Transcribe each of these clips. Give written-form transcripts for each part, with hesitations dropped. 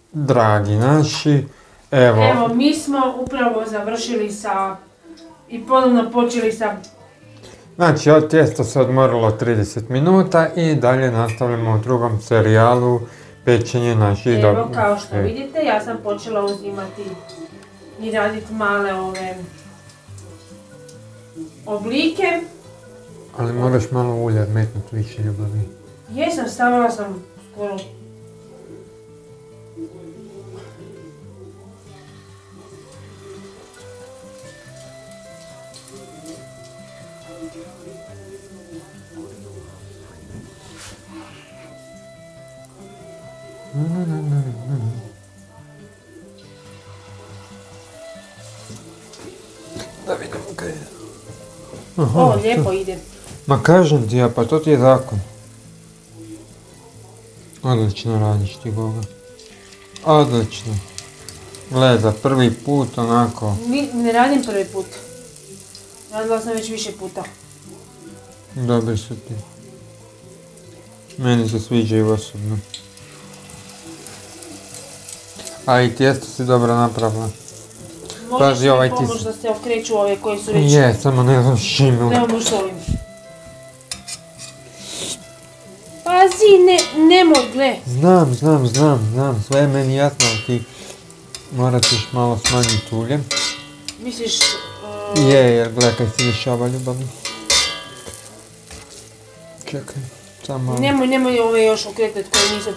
dragi naši, Evo, mi smo upravo završili i ponovno počeli sa... Znači, od tijesta se odmorilo 30 minuta i dalje nastavljamo u drugom serijalu pečenje naših dobrih. Evo, kao što vidite, ja sam počela uzimati i raditi male ove oblike. Ali moraš malo ulja metnuti više, ljubavi. Jesam, stavila sam skoro... Da vidimo kaj je. Ovo lijepo ide. Ma kažem ti ja, pa to ti je zakon. Odlično radiš ti, Goga. Odlično. Gle, za prvi put onako. Ne radim prvi put. Radila sam već više puta. Dobri su ti. Meni se sviđaju osobno. A i tijesto si dobro napravila. Možeš mi pomoći da se okreću ove koji su već... Je, samo ne znam s čim. Evo možeš s ovim. Pazi, nemoj, gle. Znam, sve je meni jasno, ali ti morat ćeš malo smanjiti ulje. Misliš... Je, jer gledaj kaj si dešava, ljubavno. Čekaj, samo... Nemoj ove još okretati koje nisam...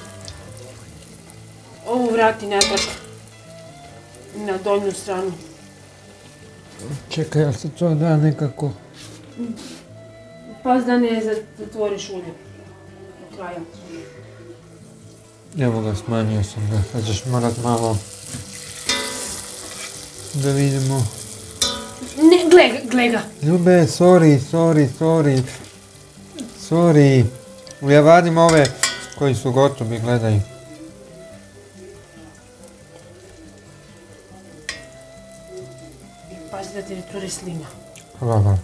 Ovu vrati natrag. Na donju stranu. Čekaj, jel se to da nekako... Pas da ne zatvoriš ulje. Do kraja. Evo ga, smanjio sam ga. Sad ćeš morat malo... Da vidimo... Ne, gle ga. Ljube, sorry. Ja vadim ove koji su gotovi, gledaj. Pazi da ti ne curi slina. Hvala.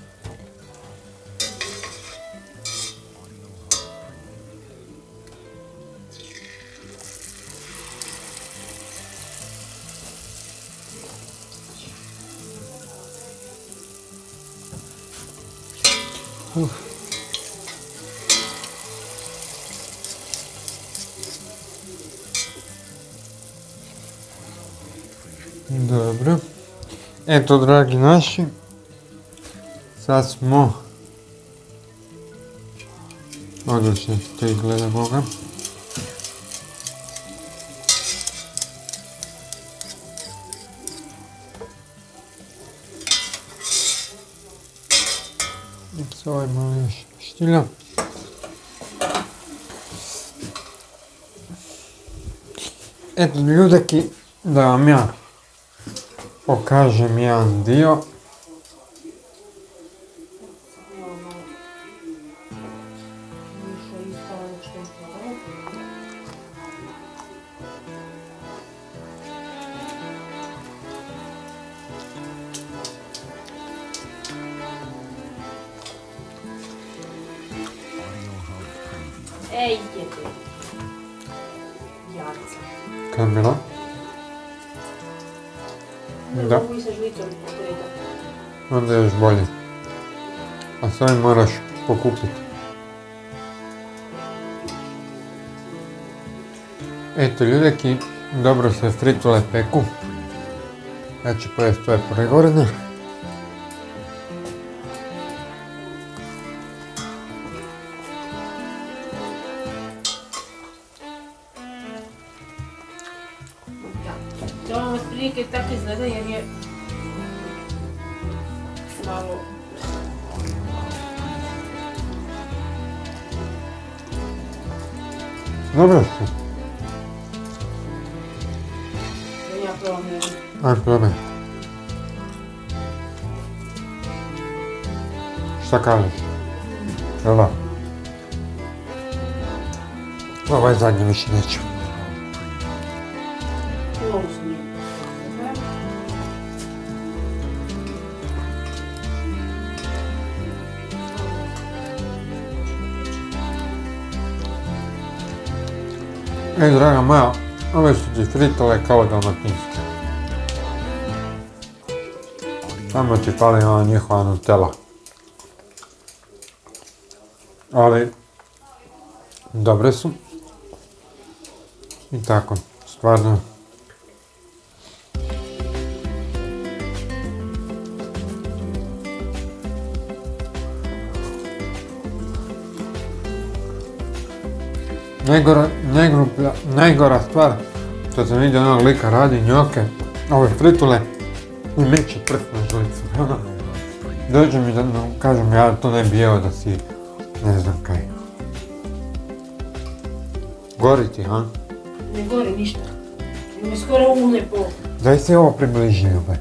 Dobro. Eto, dragi naši, sad smo... Odlično to izgleda, Boga. S ovaj malo još štilja. Eto, ljudeki, da vam ja pokažem jedan dio. Ej, jebe. Jarca. Kamera. Da. Mogu i sa žlicom pokretati. Onda je još bolje. A sve moraš pokupiti. Eto, ljudeki, dobro se fritule peku. Ja ću pojesti ove pregorene. To vam otprilike tako izgleda jer je malo... Dobro ste. Da ja probam jedno. Ajde, probaj. Šta kažeš? Jel da? Ovaj zadnji više neću. Ovo su nije. Draga moja, Ove su ti fritole kao dalmatinske. Samo ti pali ona njihova Nutella. Ali, dobre su. I tako, stvarno. Najgora stvar što sam vidio onog lika radi njoke, ove fritule i meće prst na žlicu. Dođe mi da kažem ja to ne bi jeo da si ne znam kaj. Gori ti, ha? Ne gori ništa. Me skoro umne po. Daj se ovo približi, ljubaj.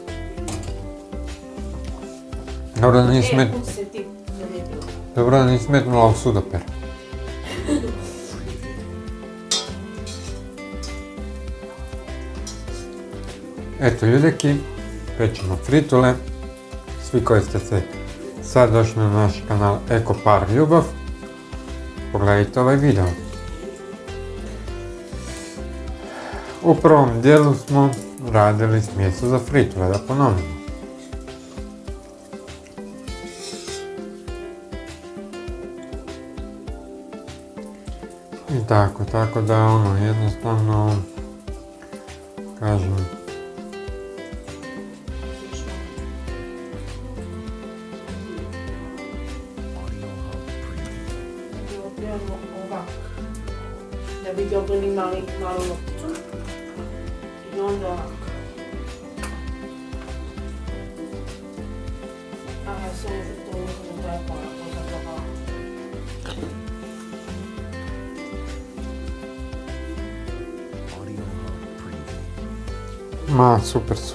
Dobro da nisi Dobro da nisi metnula u sudoper. Eto ljudeki, pečemo fritule. Svi koji ste se sad došli na naš kanal Eko Par Ljubav, pogledajte ovaj video. U prvom dijelu smo radili smjesu za fritule, da ponovimo. I tako da ono jednostavno kažem da bi dobili malu lopticu i onda ovako. Aha, samo što to možemo da je polako. Ma, super su.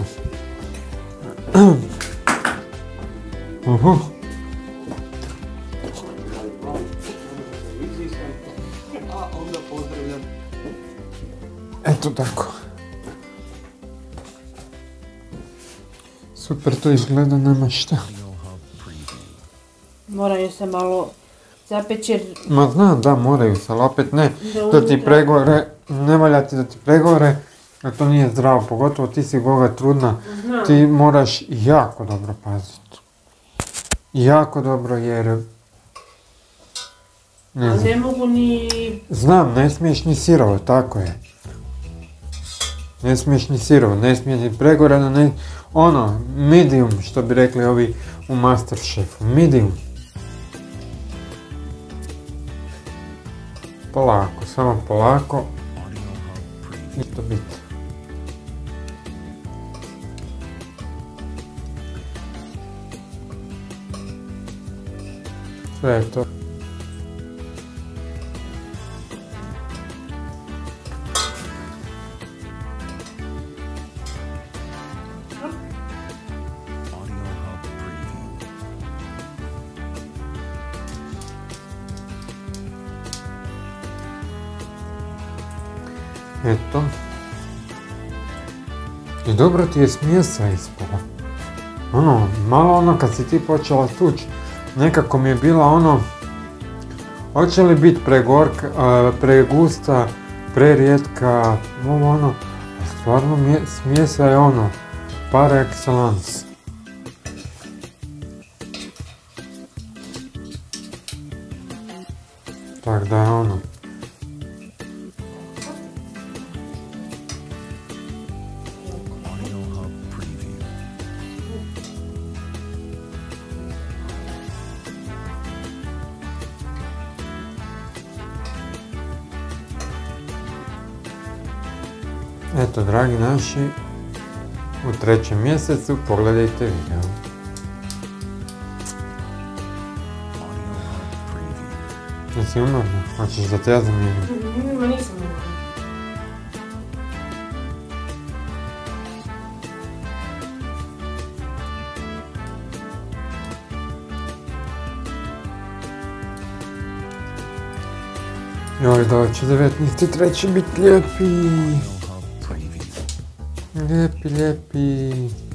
Eto tako. Super to izgleda, nema šta. Moraju se malo zapeći jer... Ma znam, da, moraju se, ali opet ne da ti pregore, ne valja ti da ti pregore, jer to nije zdravo, pogotovo ti si Goga trudna, ti moraš jako dobro paziti. Jako dobro jer... Ne mogu ni... Znam, ne smiješ ni sirovo, tako je. Ne smiješ ni sirovo, ne smiješ ni pregoreno, ne... Ono, medium, što bi rekli ovi u Masterchefu, medium. Polako, samo polako. I to biti. Sve je to. Eto. I dobro ti je smjesa ispala. Ono, malo ono kad si ti počela tući, nekako mi je bila ono, hoće li biti pregusta, prerijetka, ono, a stvarno smjesa je ono, par excellence. Tak da je ono. Eto, dragi naši, u 3. mjesecu pogledajte video. Jesi umorna? Hoćeš da te ja zamijenim? Ma nisam umorna. Joj, da će 19.3. biti lijepi. Lijepi.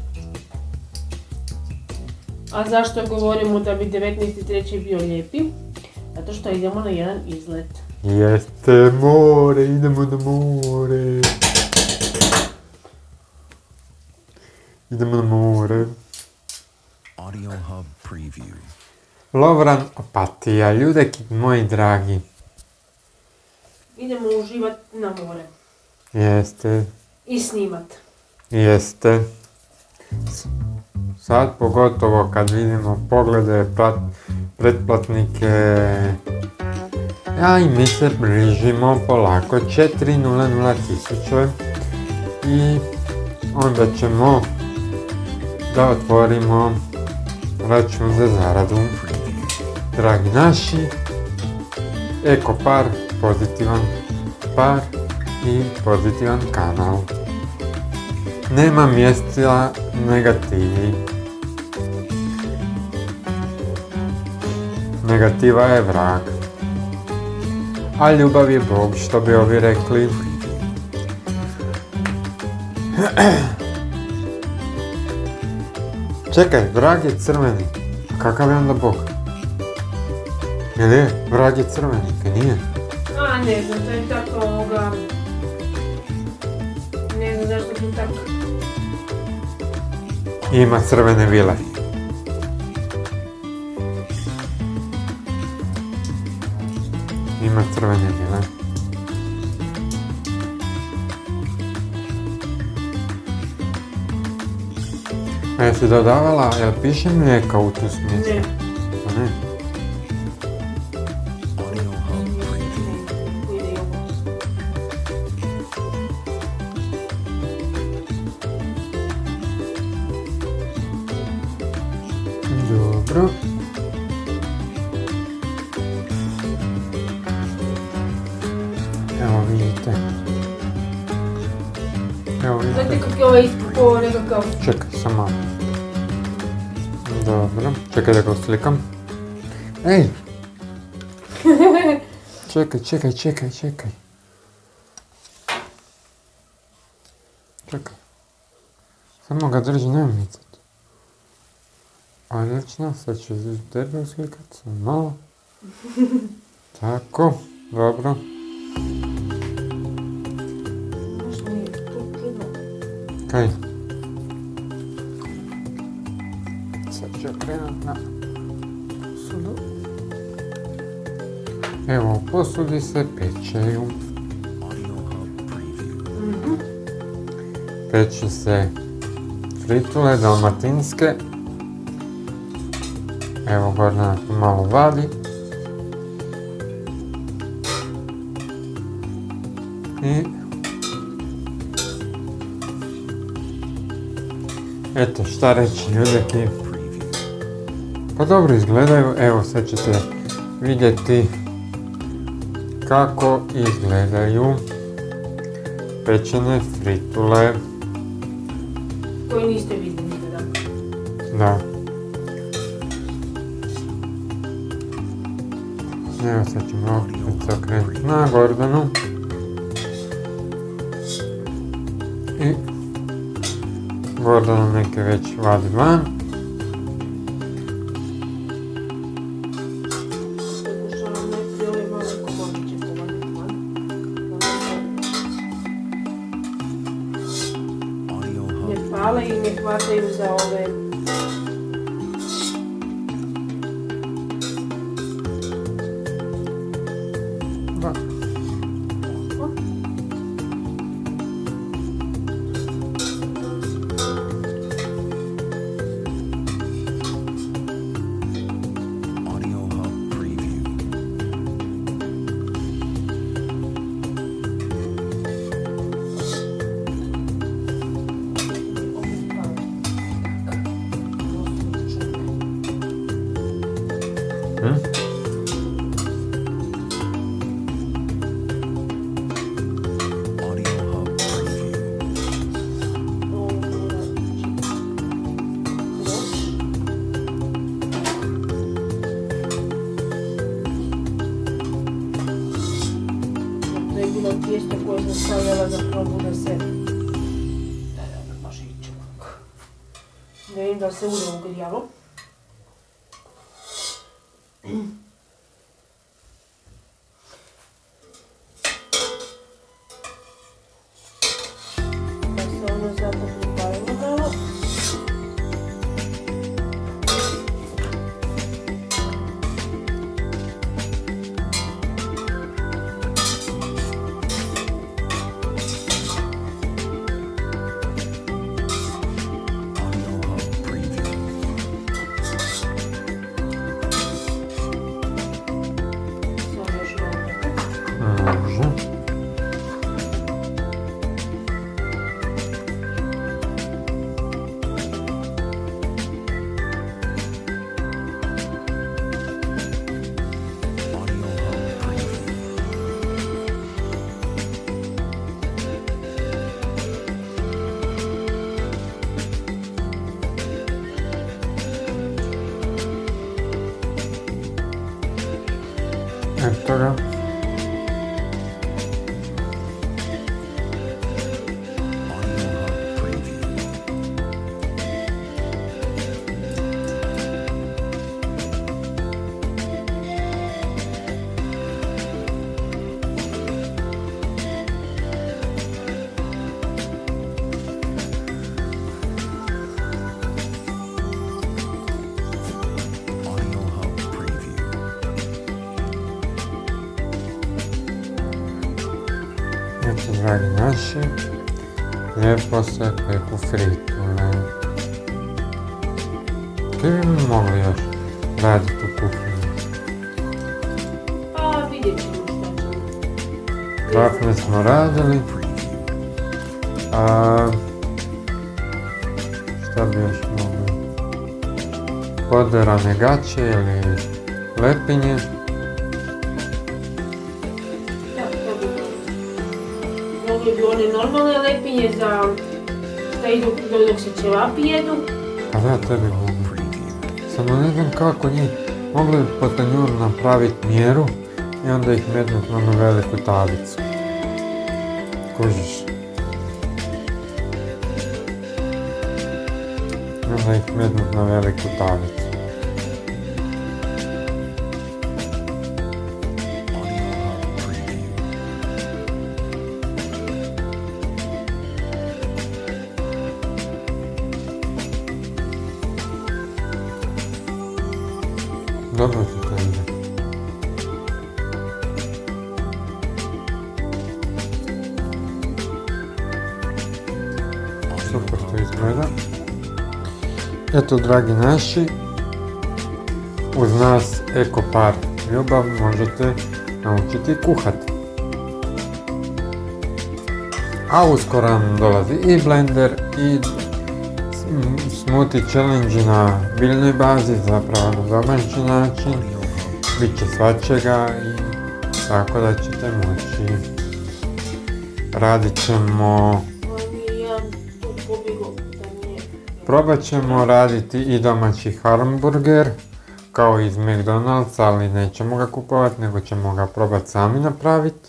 A zašto govorimo da bi 19.3. bio lijepi? Zato što idemo na jedan izlet. Jeste more, idemo na more. Idemo na more. Audio Hub Preview. Lovran Opatija, ljudeki moji dragi. Idemo uživat na more. Jeste, I snimat. jeste. Sad pogotovo kad vidimo poglede, pretplatnike. A i mi se bližimo polako 4.00 tisuće. I onda ćemo da otvorimo račun za zaradu. Dragi naši, eko par, pozitivan par i pozitivan kanal. Nema mjesta negativi. Negativa je vrag. A ljubav je Bog, što bi ovi rekli. Čekaj, vrag je crveni. Kakav je onda Bog? Jel je? Vrag je crveni, kaj nije? A, ne znam, to je tako ovoga... Ne znam zašto je tako. Ima crvene vile. Ima crvene vile. A jesi dodavala, jel piše mlijeka u tu smjesu? Ne. Pa ne. Audio Hub Preview. Ide jogurt. Dobro. Evo vidite. Evo vidite. Znate kako je ovaj ispod nekakav... Čekaj, samo malo. Dobro. Čekaj da ga slikam. Ej! Čekaj. Čekaj. Samo ga drži, nemoj micat. Odlično, sad ću tebe uslikat, samo malo. Tako, dobro. Znaš, nije to čudno. Kaj? Sad ću okrenut na posudu. Evo, u posudi se pećeju. Audio Hub Preview. Peću se fritule dalmatinske. Evo, Gordana tu malo vadi. I... Eto, šta reći, ljudeki. Preview. Pa dobro izgledaju, evo sad ćete vidjeti kako izgledaju pečene fritule. Koji niste vidjeli nikada. Da. Evo sad ćemo opet se okrenuti na Gordanu. I Gordana neke već vadi van. Pokušavam neki ovaj mali komodiće povaditi van. Audio Hub. Ne pale i ne hvataju za ove... Da. Audio Hub Preview. Hm? Audio Hub Preview. To je bilo tijesto koje sam stavljala za probu da se... Da, baš ići ovako. Da vidim da se ulje ugrijalo. Eto ga. Audio Hub Preview. Audio Hub Preview. Eto, dragi naši, lijepo se peku fritule. Kaj bi mogli još raditi u kuhinji? Pa vidjet ćemo šta ćemo. Vafne smo radili, a šta bi još mogli? Poderane gaće ili lepinje. Da, to bi mogli. Mogli bi one normalne lepinje za da idu dok se ćevapi jedu. Pa da, tebi mogu. Samo ne znam kako njih mogli bi po tanjuru napraviti mjeru i onda ih metnuti na onu veliku tablicu. Kužiš? I onda ih metnuti na veliku tablicu. Audio Hub Preview. Dobro ti to ide. Super to izgleda. Eto, dragi naši, uz nas Ekopar Ljubav možete naučiti kuhati. A uskoro nam dolazi i blender i smoothie challenge na biljnoj bazi, zapravo na domaći način. Bit će svačega i tako da ćete moći. Radit ćemo, Ali mi je jedan tu pobjegao da nije. probat ćemo raditi i domaći hamburger, kao iz McDonald'sa, ali nećemo ga kupovati, nego ćemo ga probati sami napraviti.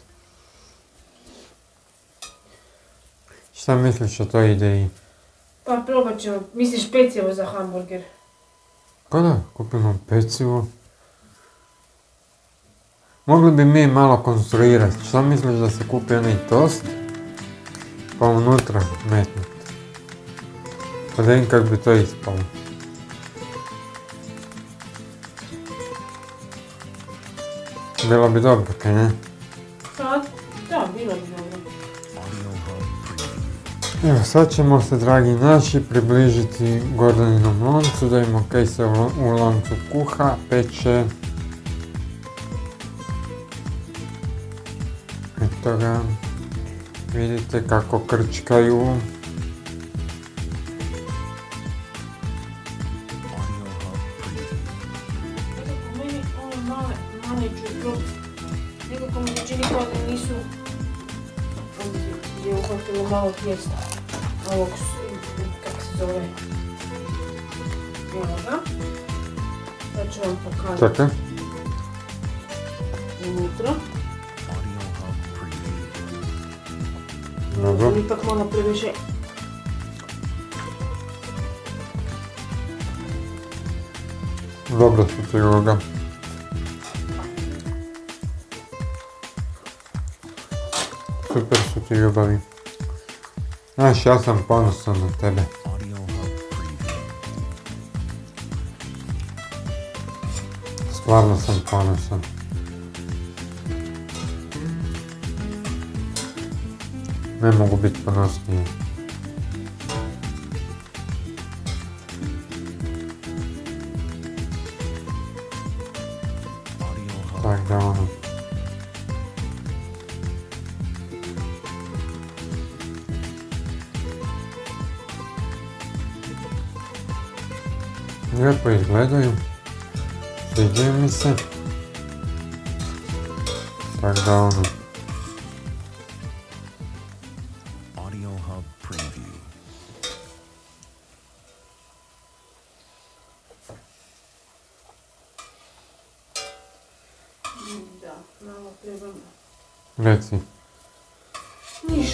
Šta misliš o toj ideji? Pa probat ćemo, misliš pecivo za hamburger? Pa da, kupimo pecivo. Mogli bi mi malo konstruirati. Šta misliš da se kupi onaj tost? Pa unutra metnuti. Pa da vidim kak bi to ispalo. Bilo bi dobro, kaj ne? Pa, da, bilo bi dobro. Audio Hub Preview. Evo, sad ćemo se, dragi naši, približiti Gordaninom loncu, da vidimo kaj se u loncu kuha, peče. Eto ga, vidite kako krčkaju. Audio Hub Preview. Nekako meni ove male ću probati. Nekako mi se čini kao da nisu je uhvatilo malo tijesta. Ovog, kako se zove? Evo ga. Sad ću vam pokazati Čekaj, unutra. Audio Hub Preview. dobro. Ipak malo previše. Dobro su ti ovoga. Super su ti ljubavi. Znaš, ja sam ponosan na tebe. Audio Hub Preview. Stvarno sam ponosan. Ne mogu biti ponosniji. Audio Hub. Tak da ono. Lijepo izgledaju. Sviđaju mi se. Tak da ono. Audio Hub Preview. Da. trebam. Reci. Ništa.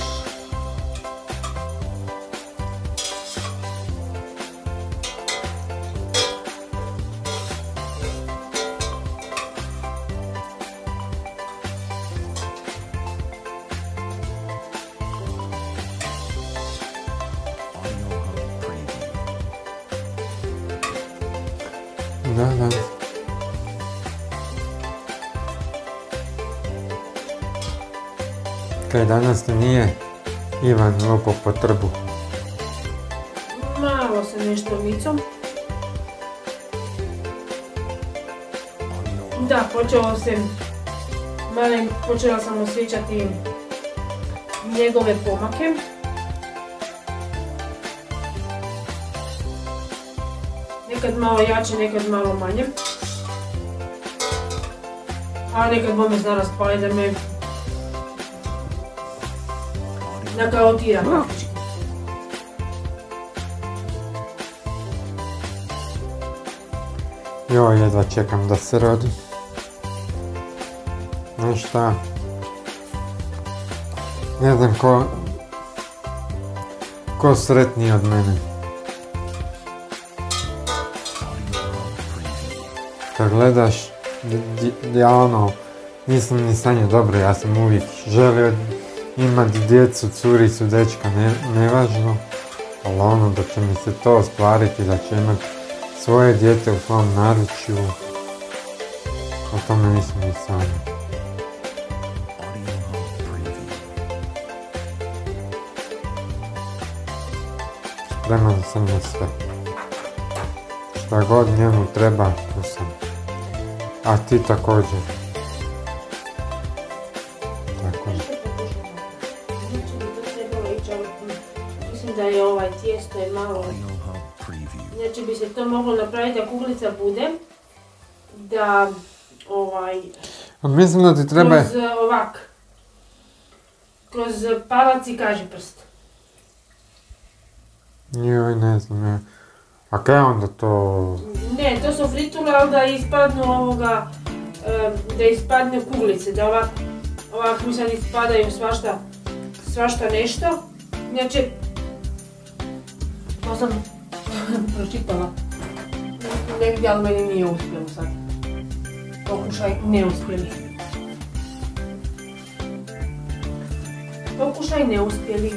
Audio Hub Preview. Da. Kaj danas ti nije Ivan lupao po trbu? Malo se nešto micom. Audio Hub Da, počela sam osjećati njegove pomake. Nekad malo jače, nekad malo manje. A nekad bome zna raspali da me nakaotira praktički. Joj, jedva čekam da se rodi. Znaš šta? Ne znam ko sretniji od mene. Kad gledaš, ja ono, nisam ni sanjao dobro, ja sam uvijek želio imati djecu, curicu, dečka, nevažno. Ali ono da će mi se to ostvariti, da će imati svoje dijete u svom naručju, o tome nisam ni sanjao. Audio Hub Preview. Spreman sam na sve. Šta god njemu treba, tu sam. A ti također. Tako je. Mislim da je ovaj tijesto je malo... Audio Hub Preview. Znači bi se to moglo napraviti da kuglica bude, da Mislim da ti treba... kroz palac i kažiprst. Joj, ne znam. A kaj onda to... Ne, to su fritule, ali da ispadnu da ispadnu kuglice, da ovak mi sad ispadaju svašta nešto. Znači, to sam pročitala negdje, ali meni nije uspjelo sad. Pokušaj neuspjeli. Pokušaj neuspjeli.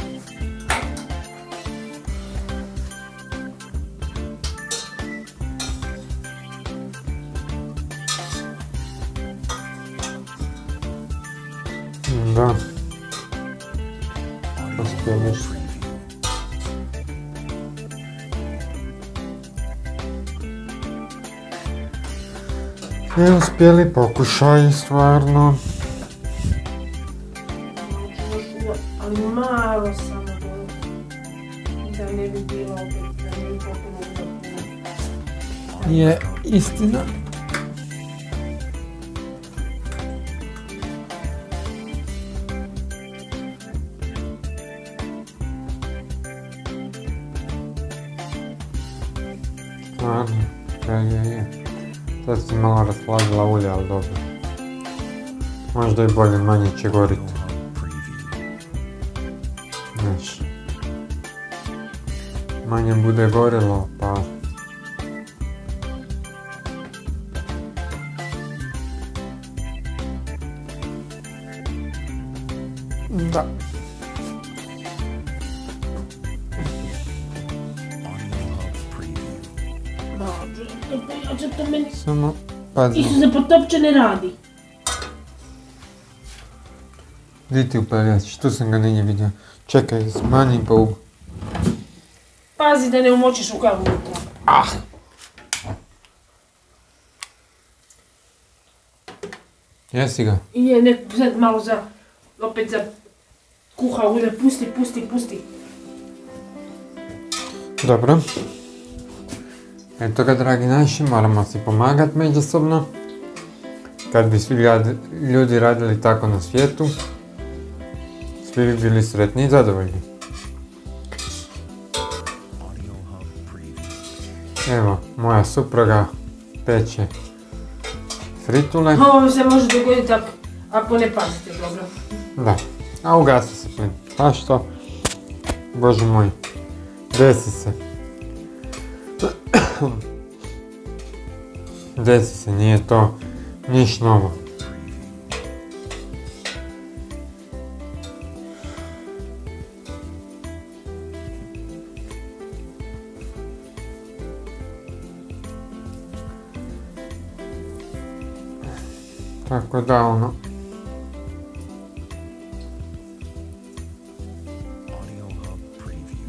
Da. Audio Uspjeliš. Hub Preview. Neuspjeli pokušaj, stvarno. Ali malo samo da ne bi bilo opet, da ne bi potpuno uzapljeno. Je istina. Stvarno, je. Sad si malo rasladila ulje, ali dobro. Možda i bolje, manje će goriti. Audio Hub Preview. Znaš. Manje bude gorilo, pa... Da. Audio Hub Preview. To meni Samo pazi. Isuse, potopče ne radi. Di ti upaljač? Tu sam ga negdje vidio. Čekaj, smanji pa u... Pazi da ne umočiš rukav unutra. Jesi ga? I je nek sad malo opet za kuha ulje, pusti. Dobro. Eto ga, dragi naši, moramo si pomagat međusobno. Kad bi svi ljudi radili tako na svijetu, svi bi bili sretni i zadovoljni. Audio Hub Preview. Evo, moja supruga peče fritule. Ovo se može dogoditi Ako ne pazite dobro. Da, a ugasi se plin. Pa što? Bože moj, desi se. Desi se, nije to niš novo. Tako da ono, Audio Hub Preview.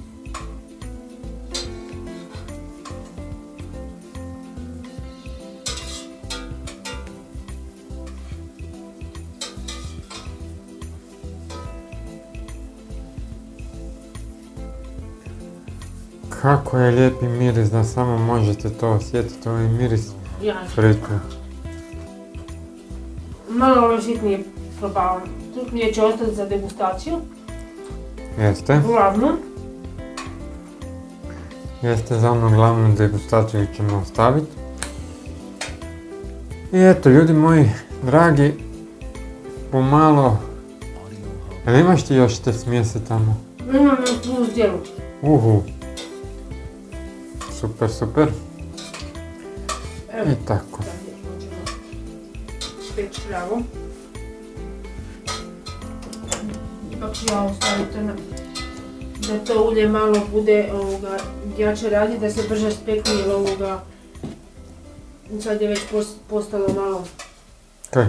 kako je lijepi miris da samo možete to osjetiti, ovaj miris Ja, fritule. malo ove sitnije probavam. Sitnije će ostati za degustaciju. Jeste? Uglavnom. Jeste, za onu glavnu degustaciju ćemo ostaviti. I eto, ljudi moji, dragi, pomalo... Jel imaš ti još te smjese tamo? Imam još plus dijelu. Super, super. Evo, I tako. sad možemo speći pravo. Ipak ću ja ostaviti da to ulje malo bude jače radi, da se brže spekne, jer sad je već postalo malo Kaj?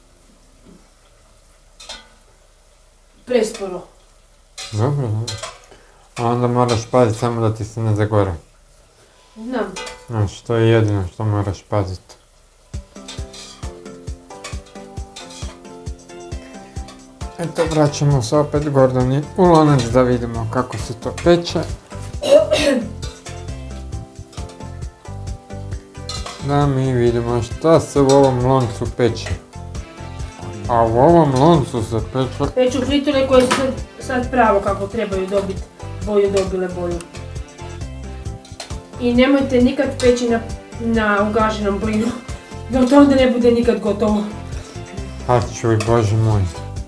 presporo. Dobro, dobro. A onda moraš paziti samo da ti se ne zagore. Znam. Znaš, to je jedino što moraš paziti. Eto, vraćamo se opet Gordoni u lonac da vidimo kako se to peče. Da mi vidimo šta se u ovom loncu peče. A u ovom loncu se peče... Peću fritule koje su sad pravo kako trebaju dobiti boju, dobile boju. I nemojte nikad peći na ugaženom plinu, da to onda ne bude nikad gotovo. A čuj, Bože moj.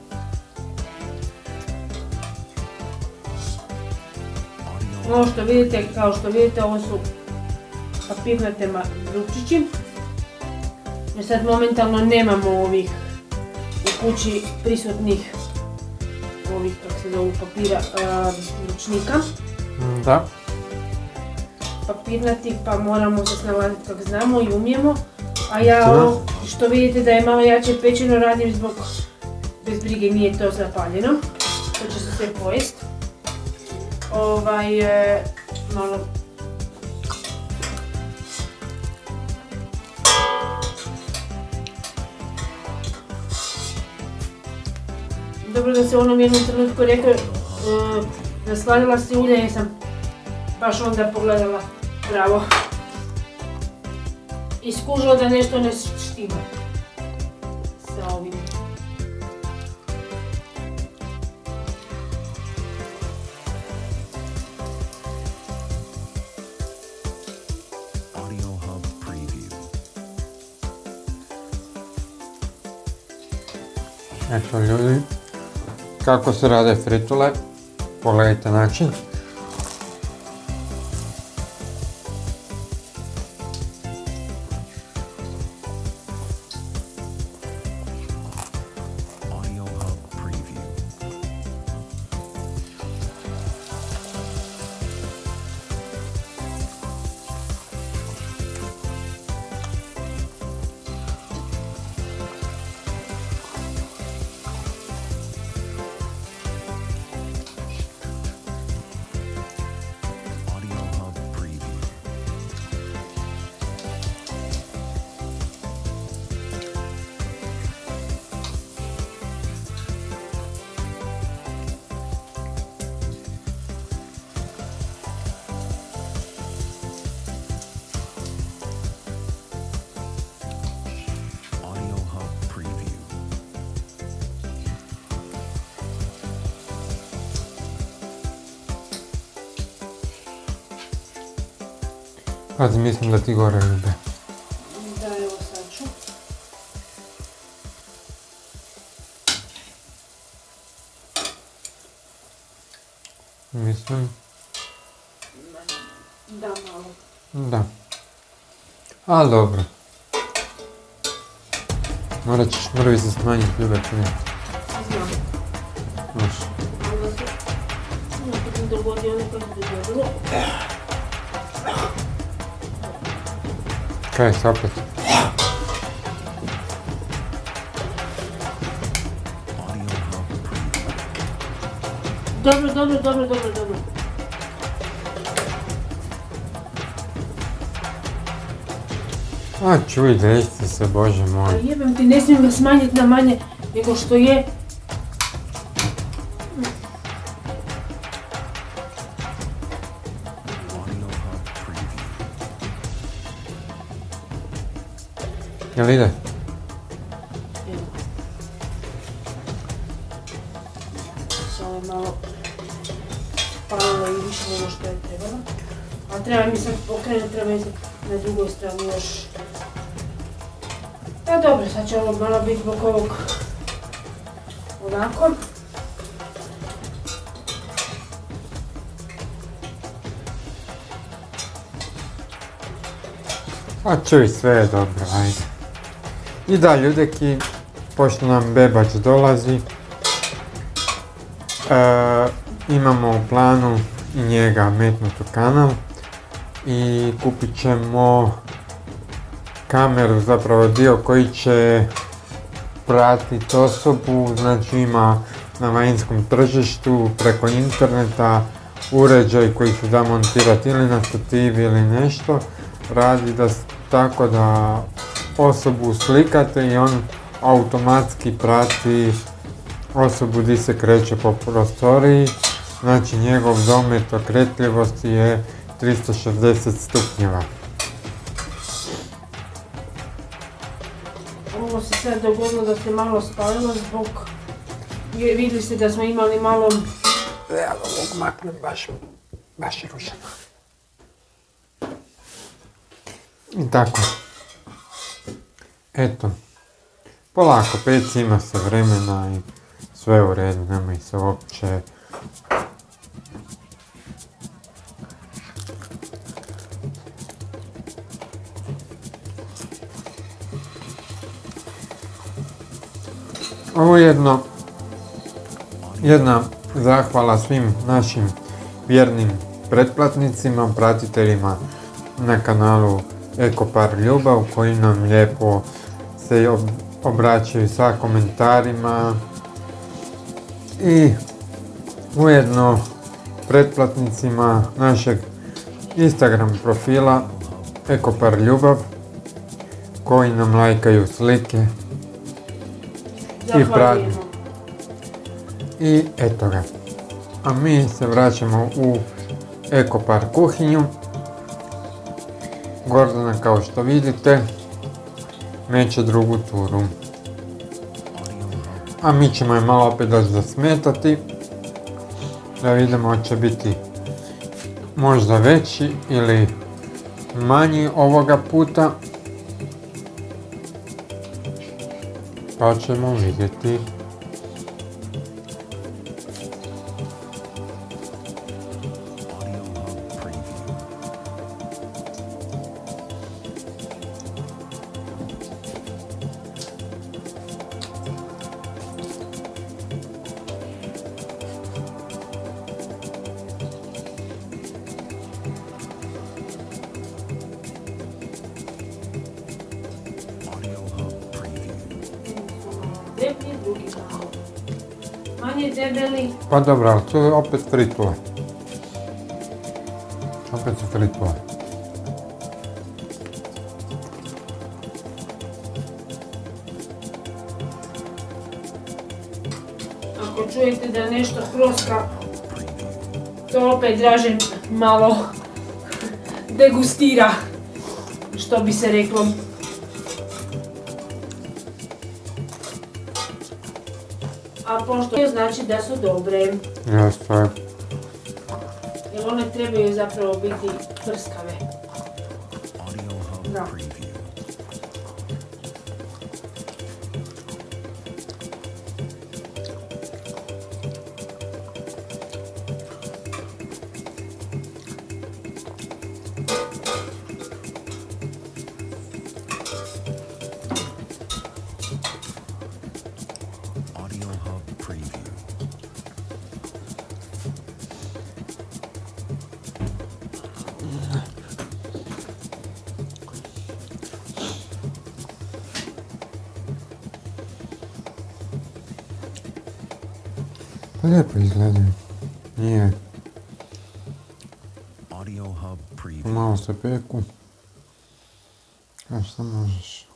Ovo što vidite, kao što vidite, ovo su papirnate lupčići. Jer sad momentalno nemamo ovih u kući prisutnih ovih, kako se zovu, papira, ručnika. Da. Papirnati, pa moramo se snalaziti kako znamo i umijemo. A ja ovo što vidite da je malo jače pečeno radim zbog bez brige, nije to zapaljeno. To će se sve pojest. Malo dobro da se u onom jednom trenutku rekao nasladila si ulje jer sam baš onda pogledala pravo i skužila da nešto ne štima sa ovim. Audio Hub Preview. Eto ljudi, kako se rade fritule, pogledajte način. Audio Hub Preview. Audio Hub Preview. Audio Hub Preview. Pazi, mislim da ti gore ljube. Da, evo sad ću. Dobro da se ono mirno trenutku rekao nasladila si ulje jer sam baš onda pogledala pravo i skužila da nešto ne štima sa ovim. Eto ljudi, kako se rade fritule, pogledajte način. Da, evo sad ću. Audio Hub Preview. Da, evo sad ću. Mislim, Da, malo. da. Ali dobro. Morat ćeš mrvice smanjiti, Ljube, prije. Znam. Može. Ali da se nekad mi dogodio ono koje se dogodilo. Kaj se opet? Audio Hub Preview. Dobro. A čuj, desi se, Bože A moj. jebem ti, ne smijem ga smanjiti na manje nego što je. Audio Hub Preview. Jel ide? Evo. Samo je malo palilo i više nego što je trebalo. A treba mi sad okrenuti, treba mi na drugoj strani još. Pa dobro, sad će ovo malo biti zbog ovog ovako. A čuj, sve je dobro, ajde. I da, ljudeki, pošto nam Bebač dolazi, imamo u planu i njega metnuti u kanal i kupit ćemo kameru, zapravo dio koji će pratiti osobu, znači ima na vanjskom tržištu preko interneta uređaj koji se da montirati ili na stativ ili nešto, radi da tako da osobu slikate i on automatski prati osobu gdje se kreće po prostoriji, znači njegov domet okretljivosti je 360 stupnjeva. Ovo se sad dogodilo da se malo spalilo zbog... Vidjeli ste da smo imali malo... Ja ovog maknem baš je ružano. I tako. Eto. Polako, peci, ima se vremena i sve u redu, nemoj se uopće... Ovo je jedna zahvala svim našim vjernim pretplatnicima, pratiteljima na kanalu Ekopar Ljubav koji nam lijepo se obraćaju sa komentarima i ujedno pretplatnicima našeg Instagram profila Ekopar Ljubav koji nam lajkaju slike i pravi. I eto ga. A mi se vraćamo u Ekopar kuhinju. Gordana, kao što vidite, meće drugu turu. A mi ćemo je malo opet doći zasmetati. Da vidimo hoće biti možda veći ili manji ovoga puta. Pa ćemo vidjeti. Audio Hub Preview. Audio Hub Preview. Deblji, drugi malo. Manje debeli. Pa dobro, ali to je opet fritule. Opet su fritule. Ako čujete da nešto hroska, to opet Dražen malo degustira, što bi se reklo. A pošto znači da su dobre, Jeste. jer one trebaju zapravo biti prskave. Audio Hub Da. Preview. Pa lijepo izgledaju. Nije. Audio Hub Preview. Malo se peku. A šta možeš?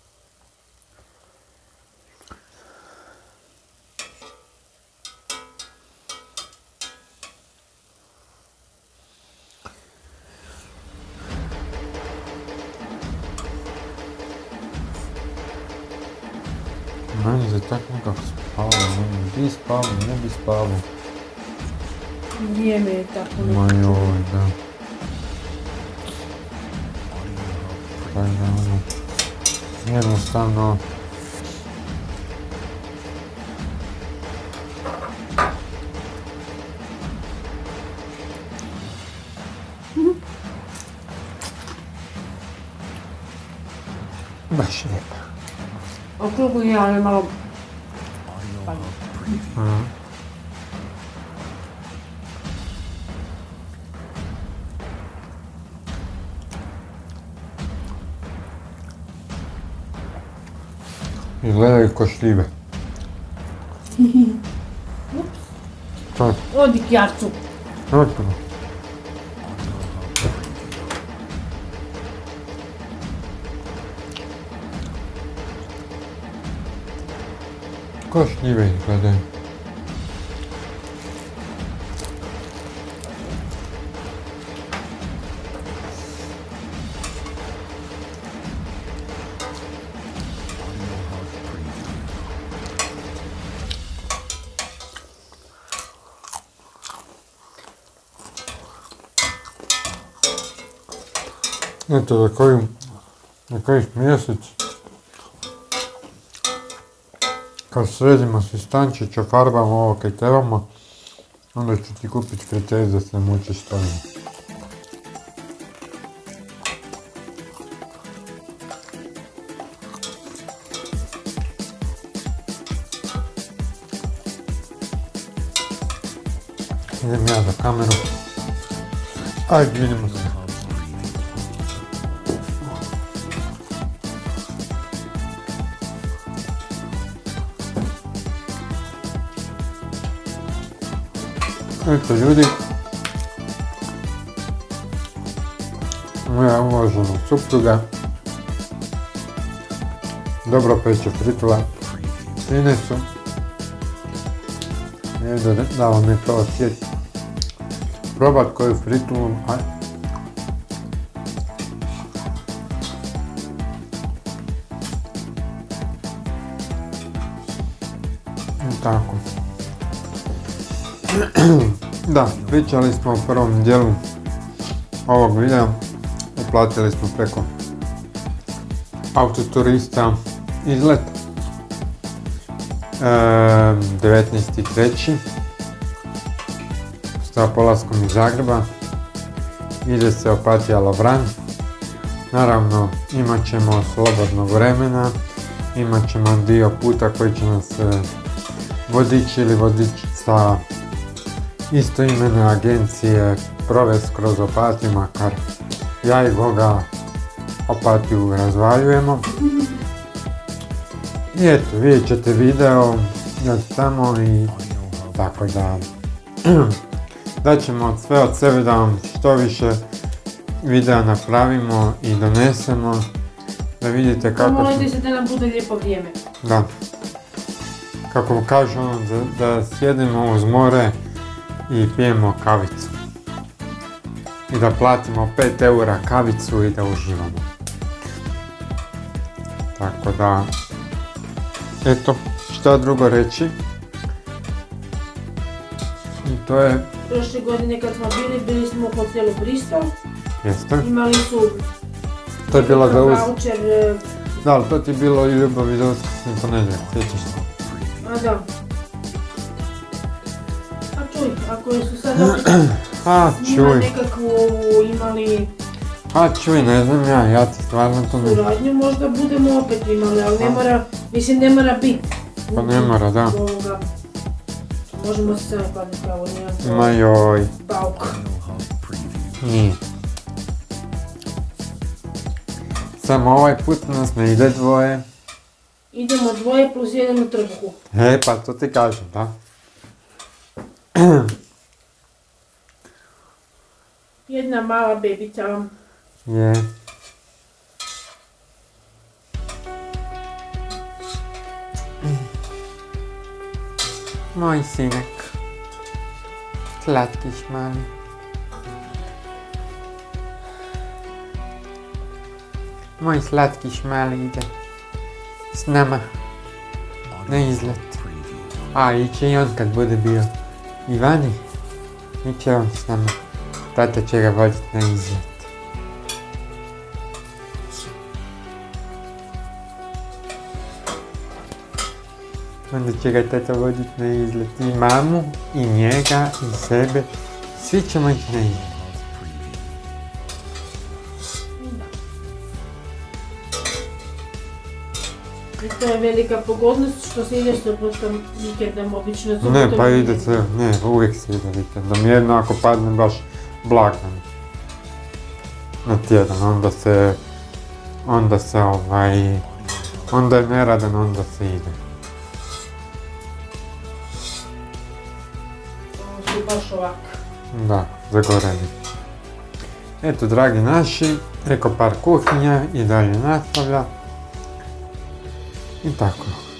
Meni se tak nekako spavao, bi spavao, ne bi spavao. Vrijeme je tako Ma joj, da. Pa da, ono, jednostavno, baš lijepo. Okrugli je, ali malo... Audio Hub Preview. Aha. Izgledaju ko šljive. Šta? Odi k jarcu. Točno. Ko šljive izgledaju. Audio Hub Preview. Eto, za kojih mjesec, kad sredimo si stančić, ofarbamo ovo kaj trebamo, onda ću ti kupiti frites da se mučiš s tojim. Idem ja za kameru. Ajde, vidimo se. Hub Preview. Eto ljudi, moja uvažena supruga dobro peče fritula svinesu. Evo da vam je to osjetiti. Probat koju fritulu, i tako. Da, pričali smo u prvom dijelu ovog videa, uplatili smo preko autoturista izlet 19.3. sa polaskom iz Zagreba, ide se Opatija Lovran. Naravno imat ćemo slobodnog vremena, imat ćemo dio puta koji će nas vodič ili vodičica istoimene agencije provesti kroz Opatiju, makar ja i Boga Opatiju razvaljujemo. I eto, vidjet ćete video od tamo i tako da da ćemo sve od sebe da vam što više videa napravimo i donesemo, da vidite kako Molite se da nam bude lijepo vrijeme. da, kako kažu ono, da sjedimo uz more i pijemo kavicu. I da platimo 5 eura kavicu i da uživamo. Tako da, eto, šta drugo reći. I to je, Prošle godine kad smo bili smo u hotelu Bristol, jeste, imali su to je bilo za uz... voucher, Da, ali to ti je bilo i ljubav za uskrsni ponedjeljak, sjećaš se? a da. A čuj, ako su sad opet A, s njima čuj, nekakvu imali ne znam ja ti stvarno to ne... suradnju, možda budemo opet imali, ali ne mora, mislim ne mora biti. Pa ne mora, da. Ovoga. Možemo se sami padne kao Ma nijem joj, bauk. Audio Hub Preview. nije. Samo ovaj put nas ne ide dvoje. Idemo 2 plus 1 u trbuhu. Pa to ti kažem, da. Jedna mala bebica. Je. Moj sinek. Slatkiš mali. Moj slatkiš mali ide s nama na izlet. A iće i on kad bude bio i vani. Iće on s nama. Tata će ga voditi na izlet. Onda će ga tata voditi na izlet. I mamu, i njega, i sebe. Svi ćemo ići na izlet. I to je velika pogodnost što se ide subotom vikendom, obično subotom. Ne, pa ide se, ne, uvijek se ide vikendom. Jedno ako padne baš blagdan na tjedan, onda je neradan, onda se ide. Ovo su baš ovako. Da, zagoreli. Eto, dragi naši, preko par kuhinja i dalje nastavlja. I tako.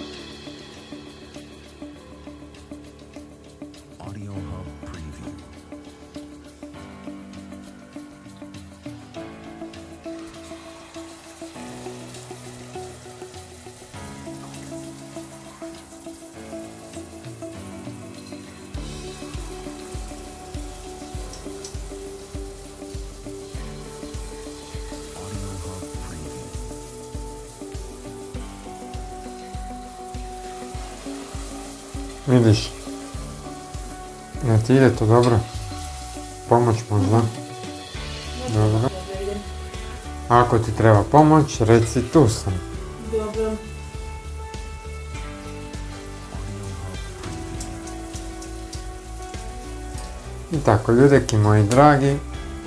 Audio Hub Preview. Audio Hub Preview. Vidiš, ne ti ide to dobro? Pomoć možda? Dobro. Ako ti treba pomoć, reci tu sam. Dobro. I tako, ljudeki moji dragi,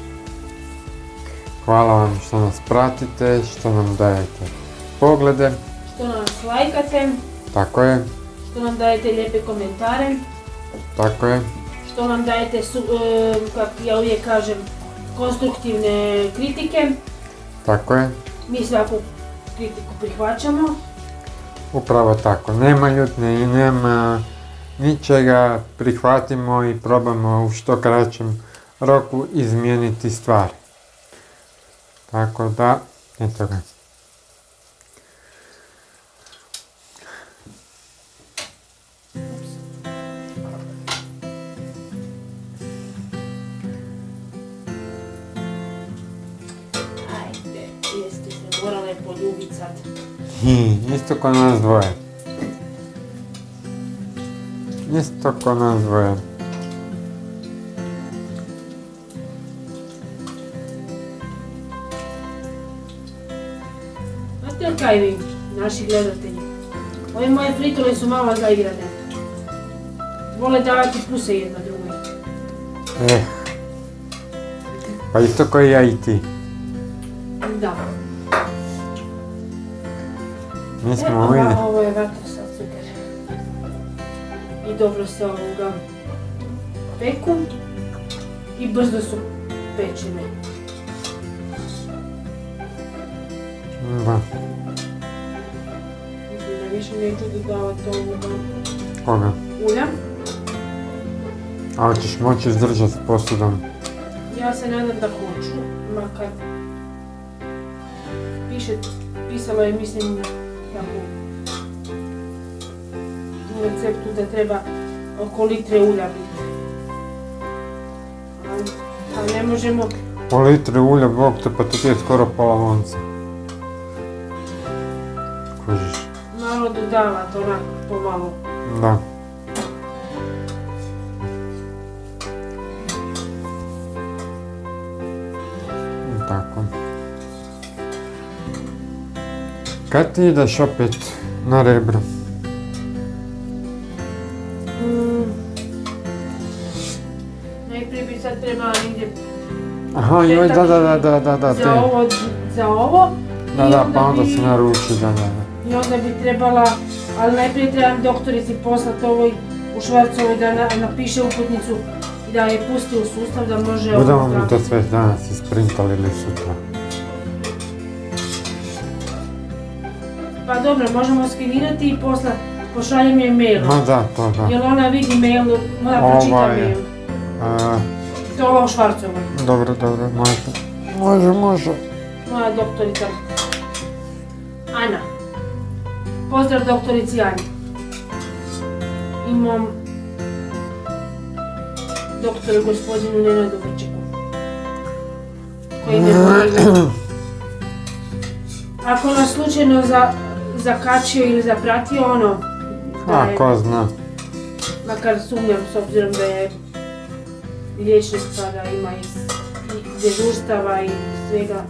hvala vam što nas pratite, što nam dajete poglede, Što nas lajkate, tako je, što nam dajete lijepe komentare, tako je, što nam dajete, kako ja uvijek kažem, konstruktivne kritike. tako je, Mi svaku kritiku prihvaćamo. upravo tako, nema ljutnje i nema ničega, prihvatimo i probamo u što kraćem roku izmijeniti stvari. Tako da, eto ga. Ajde, jeste se morale poljubit sad. Isto ko nas dvoje. Isto ko nas dvoje. Znate li kaj vi, naši gledatelji? Ove moje fritule su malo zaigrane. Vole davati puse jedna drugoj. Pa isto ko i ja i ti. Da. Mi smo ovdje. Ovo je vatrosal, super. I dobro se ovoga peku. I brzo su pečene. Da. Mislim da više neću dodavati ovoga Koga? ulja. A hoćeš moći izdržati s posudom? Ja se nadam da hoću, makar pisalo je, mislim, tako u receptu da treba oko litre ulja biti. A ne možemo, Po litre ulja, bog te, pa to ti je skoro pola lonca. Kužiš? malo dodavati, onako, pomalo. Da. I tako. Kad ti ideš opet na Rebro? Najprije bi sad trebala negdje Aha, joj, da, te. za ovo. Da, I pa onda bi- se naruči, da. I onda bi trebala, ali najprije trebam doktorici poslati ovo u Švarcovoj da napiše uputnicu i da je pusti u sustav da može... Budemo mi to sve danas isprintali ili sutra. Pa dobro, možemo skenirati i pošaljem je mailom. Ma da, to da. Jer ona vidi mail, mora pročita mail. To je ovo u Švarcovoj. Dobro, može. Moja doktorica Ana. Pozdrav doktorici Ani. I mom doktoru gospodinu Nenadu Grčeku. Koji me voli. Ako nas slučajno zakačio ili zapratio ono... Ko zna. Makar sumnjam s obzirom da je liječnik pa da ima i dežurstava i svega.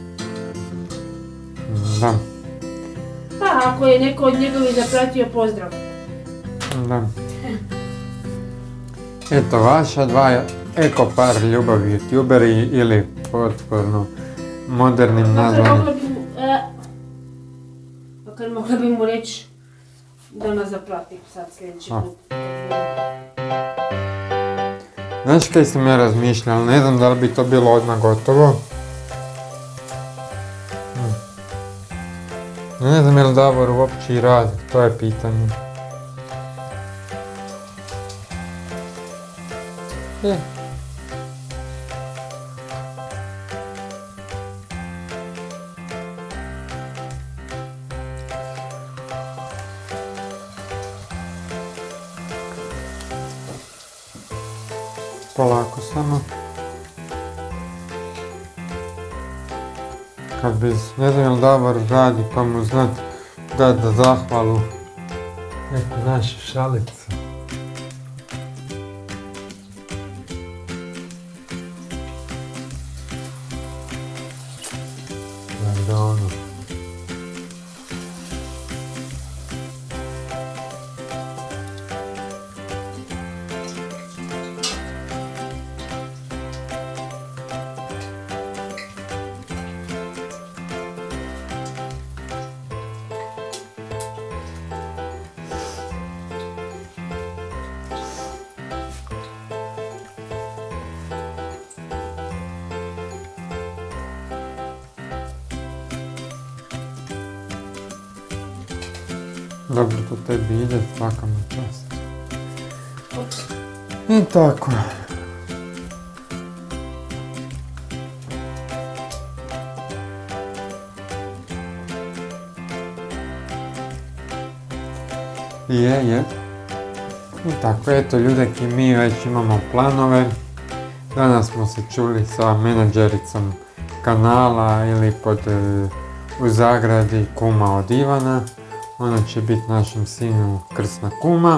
Da. Pa ako je neko od njegovih zapratio, pozdrav. Da. Eto, vaša dva ekopar ljubavi youtuberi ili potporno modernim nazvanjem. Makar mogla bi mu reći da nas zaprati sad sljedeći put. Znaš kaj sam ja razmišljala, ne znam da li bi to bilo odmah gotovo. Ne znam je li Davor uopće i radi, to je pitanje. Polako samo. Kad bi, ne znam je li Davor radi pa mu znat da zahvalu neke naše šalice. Pardon. Dobro, to tebi ide, svaka mu čast. I tako. Je. I tako, eto ljudeki, mi već imamo planove. Danas smo se čuli sa menadžericom kanala ili u zagradi kuma od Ivana. Ona će biti našem sinu krsna kuma.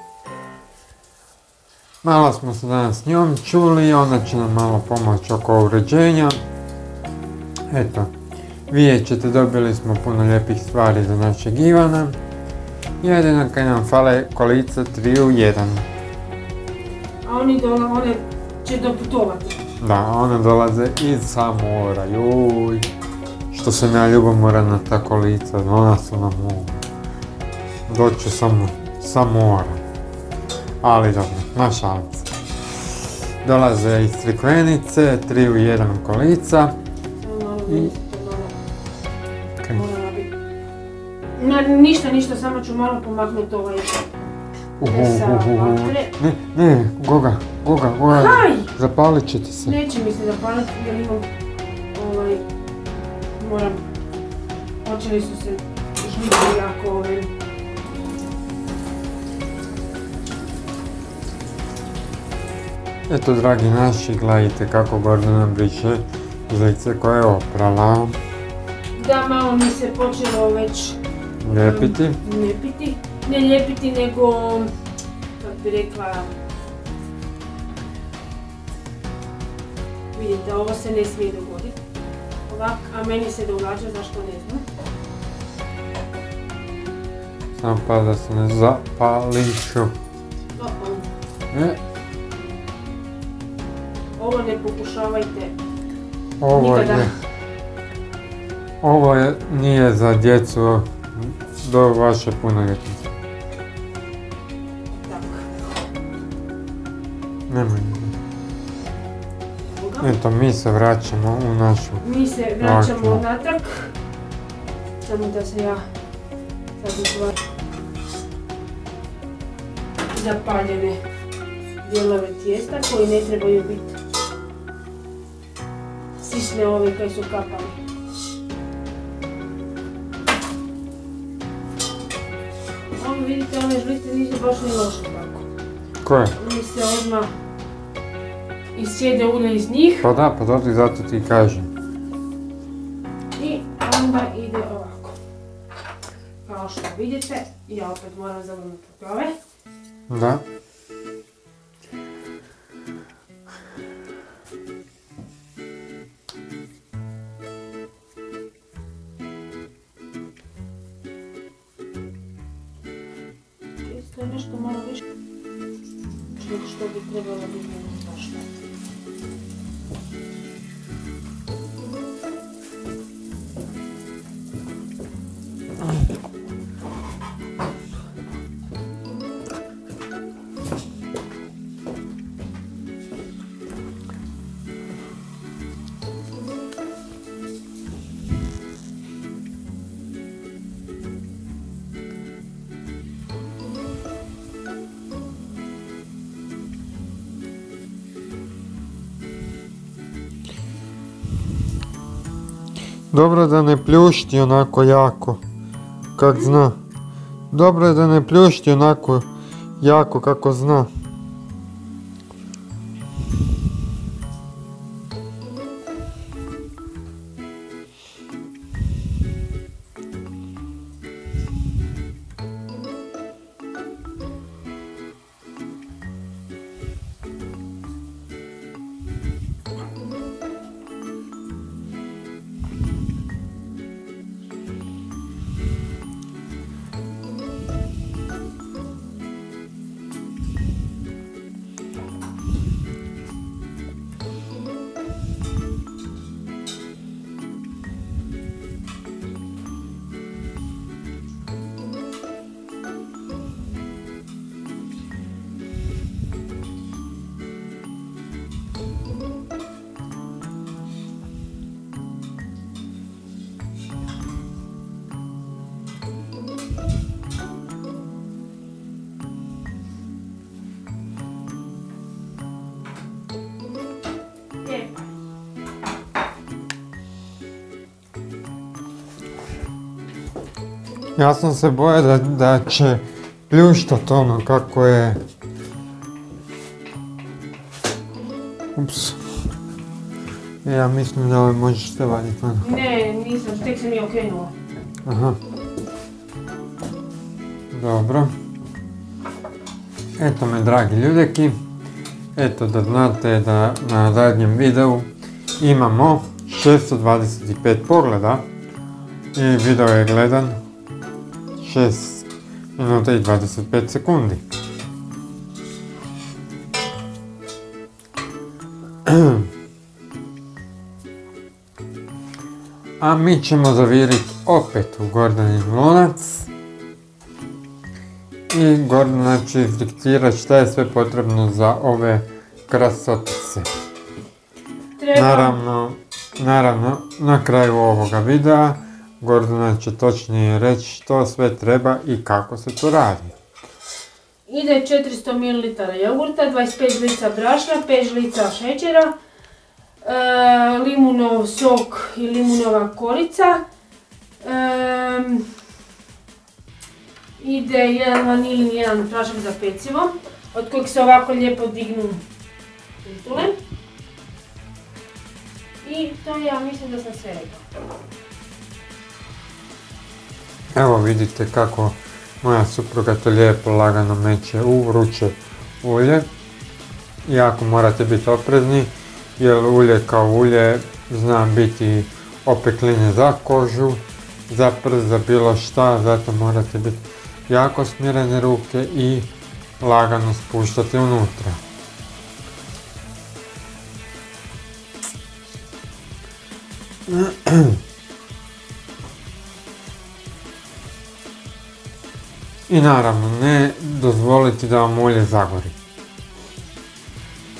Malo smo se danas s njom čuli, ona će nam malo pomoći oko uređenja. Eto, vidjet ćete, dobili smo puno lijepih stvari za našeg Ivana. Jedino kaj nam fale kolica 3 u 1. A one će doputovati. Da, one dolaze iz Samora, juj. Što sam ja ljubomora na ta kolica, ona su na moru. Doću sa mora. Ali dobro, na šalice. Dolaze iz Crikvenice, 3 u 1 kolica. Ništa, samo ću malo pomaknuti ovaj Ne, Goga, Kaj? zapalit će ti se. Neće mi se zapaliti jer imam moram, počeli su se žmiti jako Eto, dragi naši, gledajte kako Gordana briše žlice koje je oprala. Da, malo mi se počelo već Lijepiti. Ne lijepiti, nego, kako bi rekla, vidite, ovo se ne smije dogoditi. Ovak, a meni se događa, zašto ne znam. Samo pa da se ne zapališu. Ovo ne pokušavajte nikada. Ovo nije za djecu do vaše punoljetnice. Tako. nemoj. Evo ga. Eto, mi se vraćamo u našu... Mi se vraćamo natrag. Samo da se ja sad izvaram zapaljene dijelove tijesta koji ne trebaju biti sisne ove koje su kapali. Ovo vidite, ove žlice nisu baš ni loše tako. Koje? Oni se odmah isjede ulje iz njih. Pa da, pa dobro, zato ti kažem. I onda ide ovako. Kao što vidite, ja opet moram zavrnuti rukave. Da. Čisto je nešto malo više nego što bi trebalo biti svašta. Dobro da ne pljušti onako jako, kak zna. Dobro je da ne pljušti onako jako kako zna. Ja sam se bojao da će pljuštat ono kako je... Ups. Ja mislim da ovo možeš se vaditi. Ne, nisam, tek sam je okrenula. Aha. Dobro. Eto me dragi ljudeki. Eto da znate da na zadnjem videu imamo 625 pogleda. I video je gledan 6 minuta i 25 sekundi. A mi ćemo zaviriti opet u Gordanin lonac. I Gordana će izdiktirati šta je sve potrebno za ove krasotice. Naravno, na kraju ovoga videa Gordana će točnije reći što sve treba i kako se to radi. Ide 400 ml jogurta, 25 žlica brašna, 5 žlica šećera, limunov sok i limunova korica. Ide jedan vanilin i jedan prašak za pecivo, od kojeg se ovako lijepo dignu titule. I to ja mislim da sam sve rekla. Evo vidite kako moja supruga to lijepo lagano meće u vruće ulje. Jako morate biti oprezni jer ulje kao ulje zna biti opekline za kožu, za prst, za bilo šta, zato morate biti jako smirene ruke i lagano spuštati unutra. I naravno ne dozvoliti da vam ulje zagori.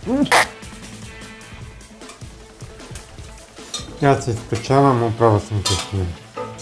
Ja se ispričavam, upravo sam te snimio.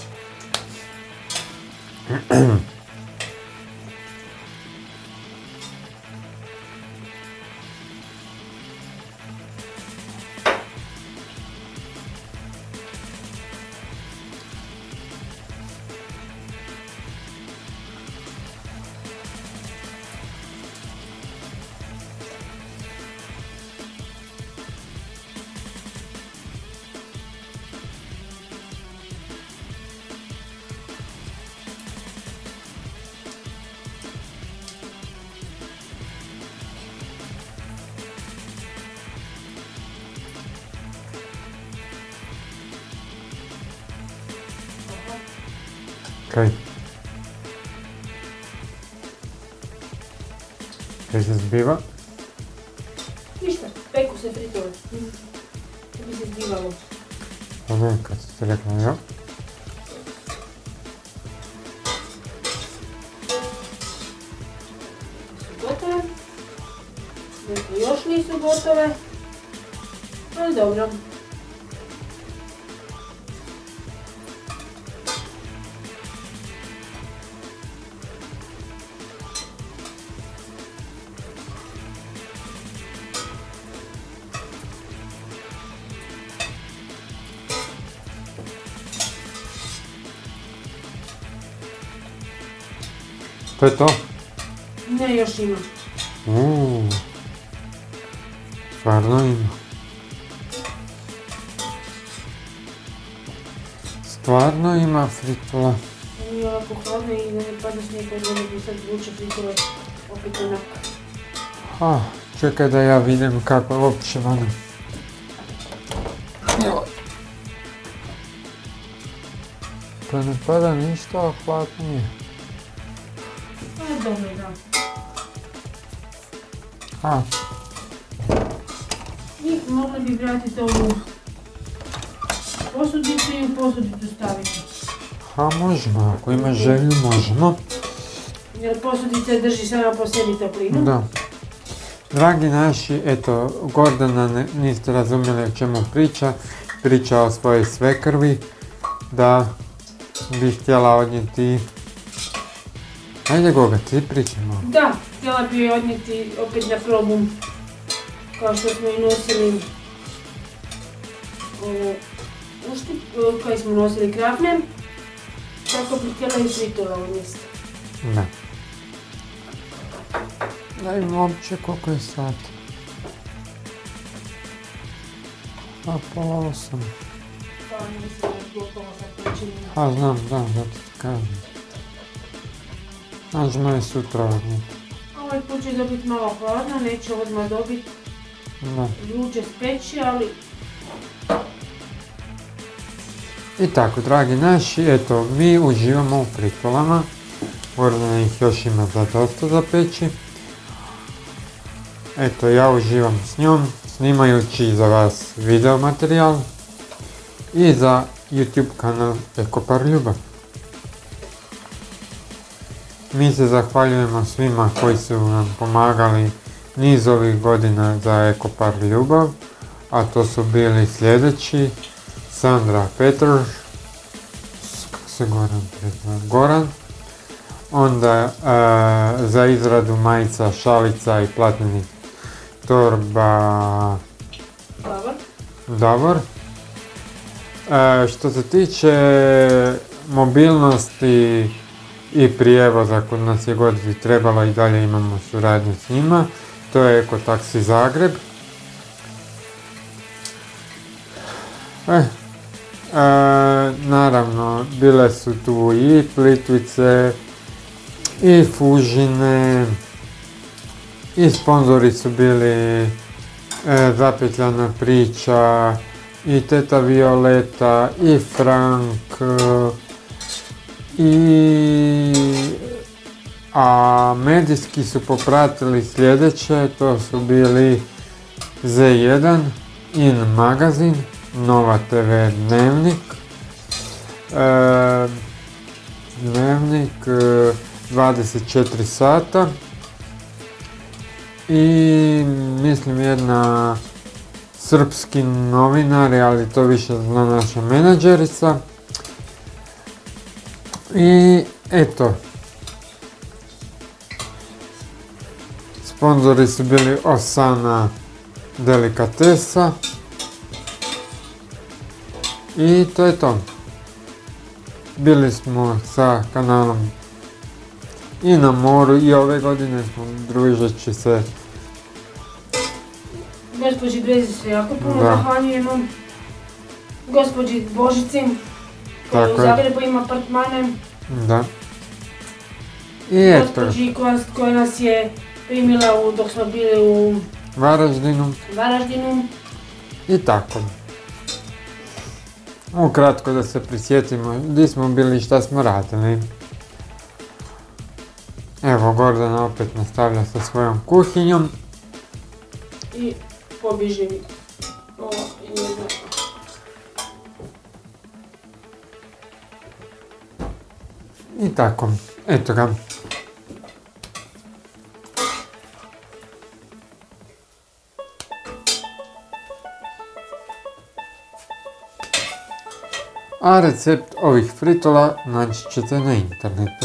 Kaj? Kaj se zbiva? Ništa, peku se fritole. To bi se zbivalo. Pa ne, kad ste rekla ja. Su gotove. Neke još nisu gotove. Ali dobro. To je to? Ne, još ima. Stvarno ima. Stvarno ima fritula. I ovako hladno i da ne pada snijeg od mene bi sad vuče fritule opet onak. Čekaj da ja vidim kako je uopće vana. Pa ne pada ništa, a hladno je. Dobro, da. I mogli bi vratiti ovu posudicu i u posudicu staviti. Možemo, ako ima želju možemo. Jer posudica drži sama po sebi toplinu. Da. Dragi naši, eto, Gordana niste razumjeli o čemu priča. Priča o svojoj svekrvi, da bi htjela odnijeti... Ajde Goga, ti pričaj malo. Da, htjela bi joj odnijeti opet na probu, kao što smo i nosili koji smo nosili krafne, tako bi htjela i fritula odnijeti. Da. Daj mi uopće koliko je sat. Pola 8. Pa mislim da je gotovo sad počinjeno. Znam, zato ti kažem. Možemo je sutra odnijeti. Ovaj put će dobiti malo hladno, neće odmah dobiti ljuće speći, ali... I tako, dragi naši, eto, mi uživamo u fritulama. Gordana ih još ima dosta za peći. Eto, ja uživam s njom, snimajući za vas video materijal i za YouTube kanal Ekopar Ljubav. Mi se zahvaljujemo svima koji su nam pomagali niz ovih godina za Ekopar Ljubav, a to su bili sljedeći: Sandra Petr, kako se Goran, onda za izradu majica, šalica i platnenih torba Davor. Što se tiče mobilnosti i prijevoza, kod nas je god bi trebalo i dalje imamo suradnju s njima, to je Eko Taksi Zagreb. Naravno, bile su tu i Plitvice, i Fužine, i sponzori su bili Zapetljana priča, i Teta Violeta, i Frank, a medijski su popratili sljedeće, to su bili Z1, In Magazin, Nova TV Dnevnik, Dnevnik 24 sata i mislim jedna srpski novinar, ali to više zna naša menadžerica. I eto, sponzori su bili Osana Delikatesa i to je to. Bili smo sa kanalom i na moru i ove godine smo družeći se. Gospođi Brezi se jako puno Da. zahvaljujemo. Gospođi Božici, koja Tako u je. Zagrebu ima apartmane. Da. I eto, Gospođi koja nas je primila dok smo bili u Varaždinu Varaždinu. i tako. Ukratko da se prisjetimo gdje smo bili i šta smo radili. Evo, Gordana opet nastavlja sa svojom kuhinjom. I pobježi mi ova jedna. I tako, eto ga. A recept ovih fritola naći ćete na internetu.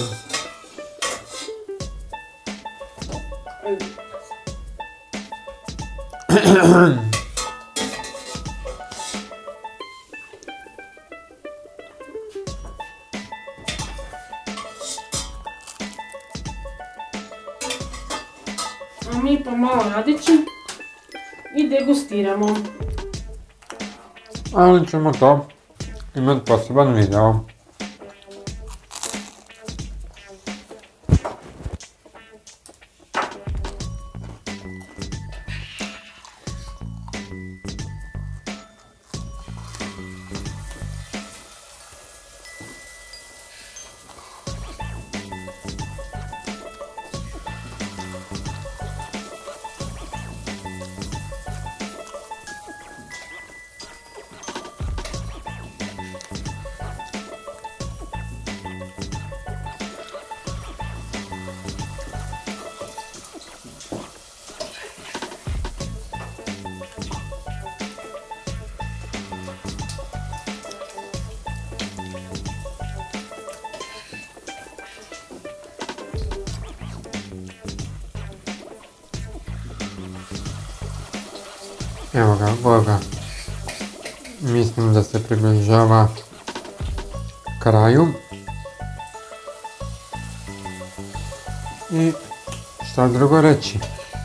A mi pomalo radići i degustiramo. Ali ćemo to imati poseban video. Evo ga, Boga. Mislim da se približava kraju. I šta drugo reći?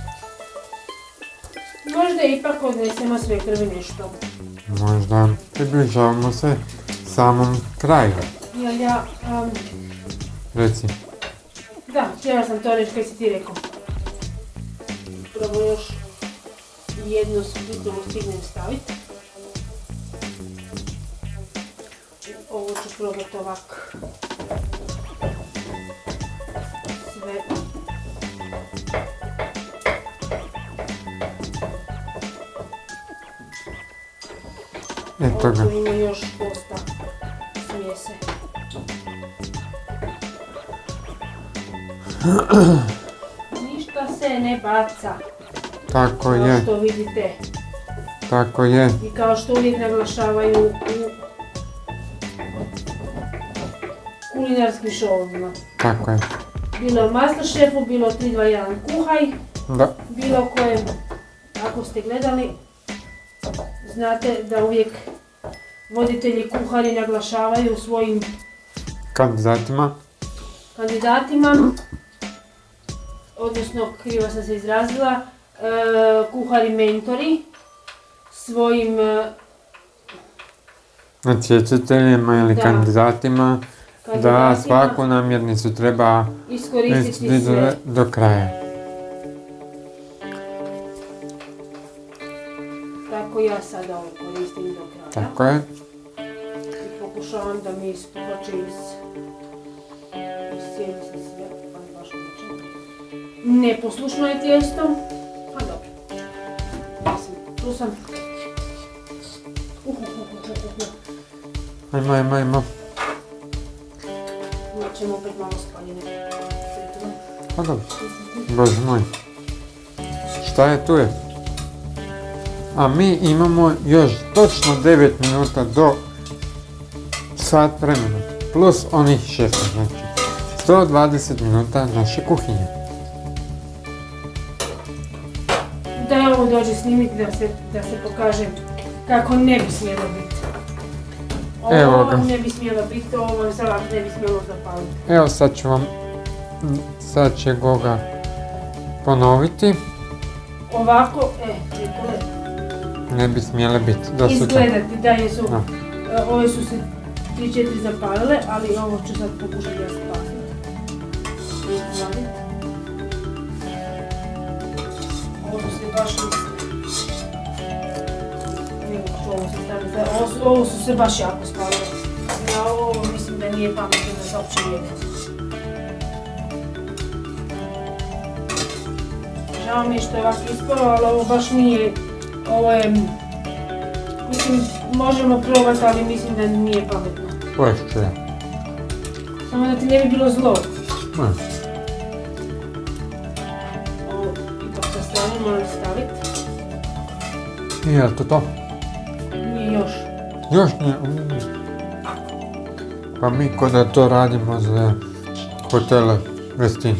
Možda ipak odnesemo sve krvi nešto. Možda približavamo se samom kraju. Jel ja, Reci. da, htjela sam to reći kaj si ti rekao. Prvo još jednu sitnu stignem staviti. Ovo ću probati ovak. Sve. Eto ga. Ovdje ima još dosta smjese. Ništa se ne baca. Tako Kao je, što vidite tako je. i kao što uvijek naglašavaju u kulinarskim šovovima. Tako je. Bilo u Masterchefu, bilo 3-2-1 kuhaj, Da, bilo kojem, ako ste gledali, znate da uvijek voditelji kuhari naglašavaju svojim kandidatima. kandidatima, odnosno krivo sam se izrazila, kuhari mentori svojim Natjecateljima ili Da. kandidatima da kandidatima svaku namirnicu treba iskoristiti sve. do kraja. Tako ja sada ovo koristim do kraja. Tako je. I pokušavam da mi ispohače cijeli se sve, ali baš neće. Neposlušno je tijesto, a dobro. Mislim, tu sam. Ajmo, ajmo, ajmo. Imat ćemo opet malo spaljene. Pa dobro. Bože moj. Šta je tu je? A mi imamo još točno 9 minuta do sat vremena. Plus onih 16, znači 120 minuta naše kuhinje. Da ovo dođe snimiti da se pokaže kako ne bi smjelo biti. Evo ga. Ovo ne bi smjelo biti, ovo salat ne bi smjelo zapaliti. Evo sad će Goga ponoviti. Ovako, Nikole, Ne bi smjele biti. Da su izgledati da jesu, Da. ove su se 3-4 zapalile, ali ovo ću sad pokušati da spasim. Ovo su se baš ovo su se baš jako spalile. Ja ovo mislim da nije pametno da se uopće jede. Žao mi je što je ovako ispalo, ali ovo baš nije, ovo je, mislim, možemo probati, ali mislim da nije pametno. Poješću ja. Samo da ti ne bi bilo zlo. Ne. Ovo ipak sa strane moram staviti. I je to to? Nije još. Još nije. Pa mi ko da to radimo za hotele Westin.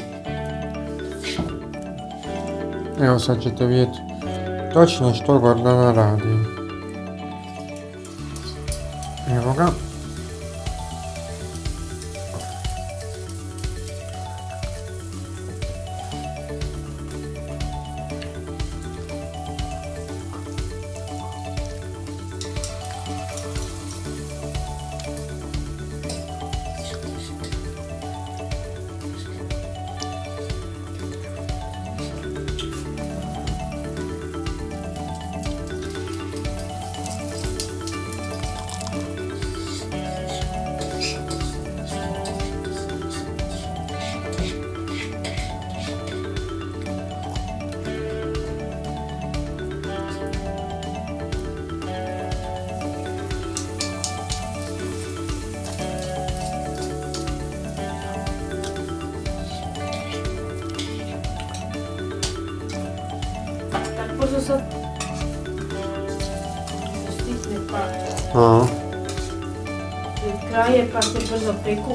Evo sad ćete vidjeti točno što Gordana radi. Evo ga. Možda sad stisne pa Aha. pred kraje pa se brzo peku.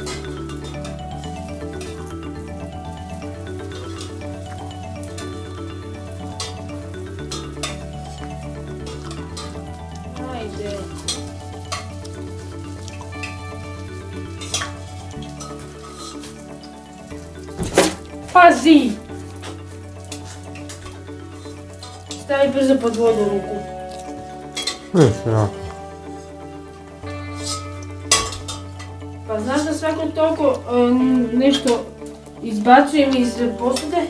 Ajde. Pazi! Stavi brzo pod vodu ruku. Vidiš ja. Pa znaš da svako toliko nešto izbacujem iz posude?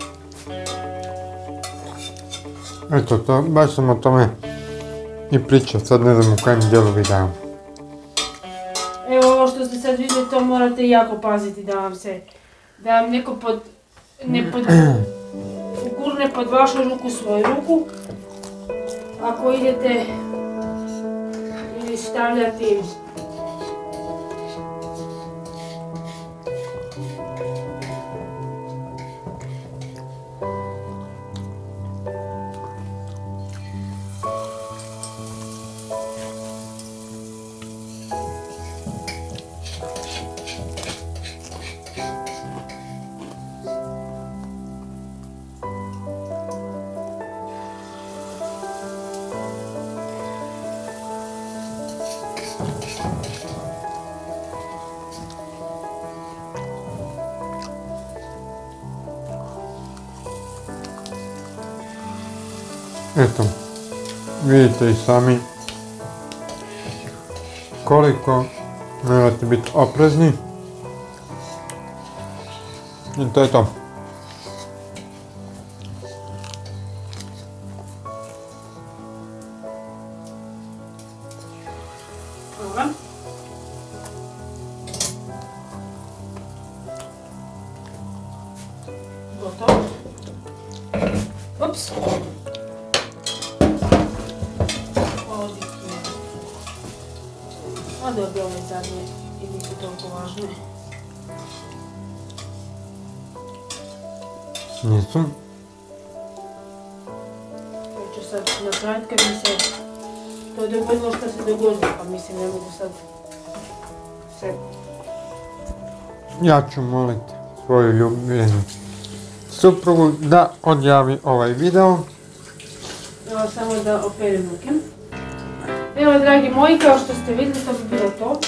Eto to, baš sam o tome i pričao, sad ne znam u kojem dijelu videa. Evo ovo što ste sad vidjeli, to morate jako paziti da vam neko gurne pod vašu ruku svoju ruku. Ako idete ili stavljati Eto, vidite i sami koliko morate biti oprezni. I to je to. Dobro. Gotovo. Ups. A dobro, ove zadnje i nisu toliko važne. Nisu. sad napraviti kad mi se to dogodilo što se dogodilo, pa mislim ne mogu sad se... Ja ću moliti svoju ljubljenu suprugu da odjavi ovaj video. Evo samo da operem ruke. Evo dragi moji, kao što ste vidjeli, to bi bilo to.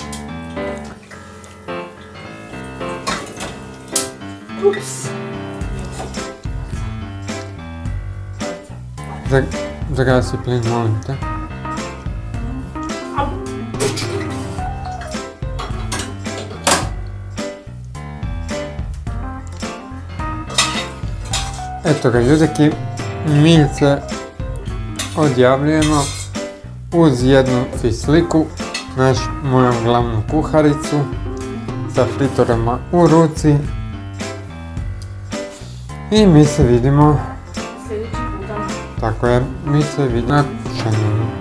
Ups! Zagasi plin, molim te. Eto ga ljudeki, mi se odjavljujemo uz jednu sliku, moju glavnu kuharicu sa fritorama u ruci i mi se vidimo, Sljedeći puta. tako je, mi se vidimo na kućanju.